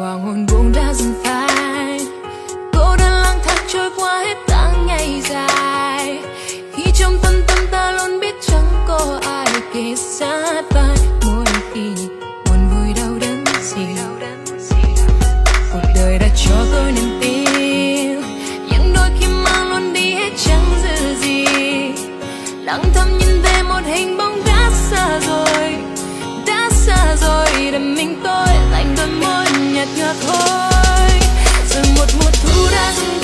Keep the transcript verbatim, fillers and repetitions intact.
hoàng hôn buông đã dần phai, cô đơn lang thang trôi qua hết tháng ngày dài. Khi trong tâm tâm ta luôn biết chẳng có ai kề sát vai, mỗi khi buồn vui đau đớn gì, cuộc đời đã cho tôi niềm tin, nhưng đôi khi mang luôn đi hết chẳng giữ gì. Lặng thầm nhìn về một hình bóng đã xa rồi, đã xa rồi, đầm mình tôi lạnh đôi môi nhạt nhòa thôi. Rồi một mùa thu đã dần